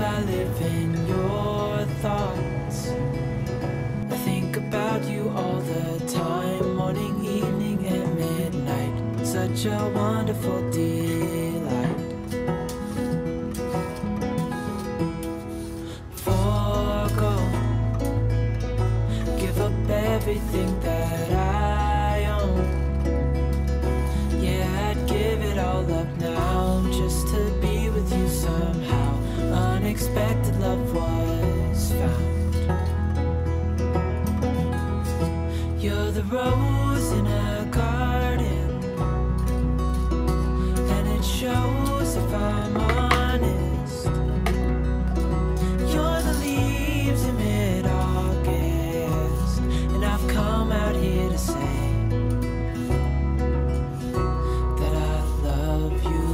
I live in your thoughts. I think about you all the time, morning, evening, and midnight. Such a wonderful delight. Forgo, give up everything that I own. Yeah, I'd give it all up now, just to be with you somehow. Unexpected love was found. You're the rose in a garden, and it shows if I'm honest. You're the leaves in mid-August, and I've come out here to say that I love you.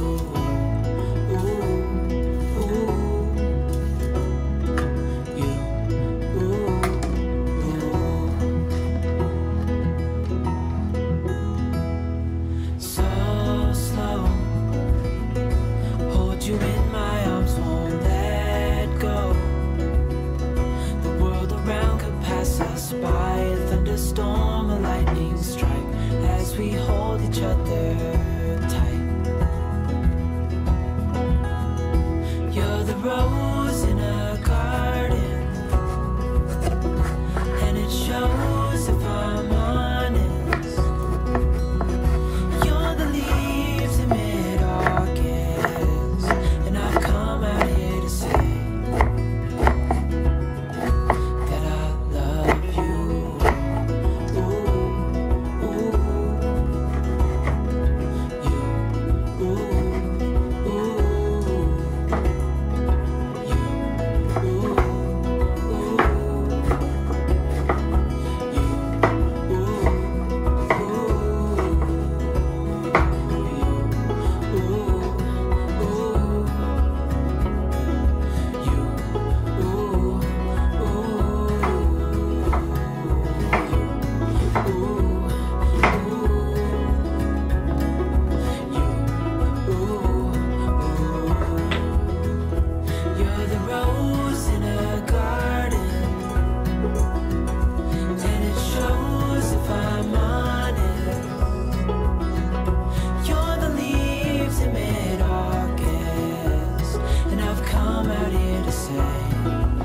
You in my arms, won't let go. The world around could pass us by, a thunderstorm, a lightning strike, as we hold each other tight. You're the rose in a garden, and it shows if I'm honest. You're the leaves in mid-August, and I've come out here to say that I love you. Ooh, ooh, you, ooh, ooh, you, ooh, ooh, you, ooh, you're the rose in a garden, and it shows if I'm honest. You're the leaves in mid-August, and I've come out here to say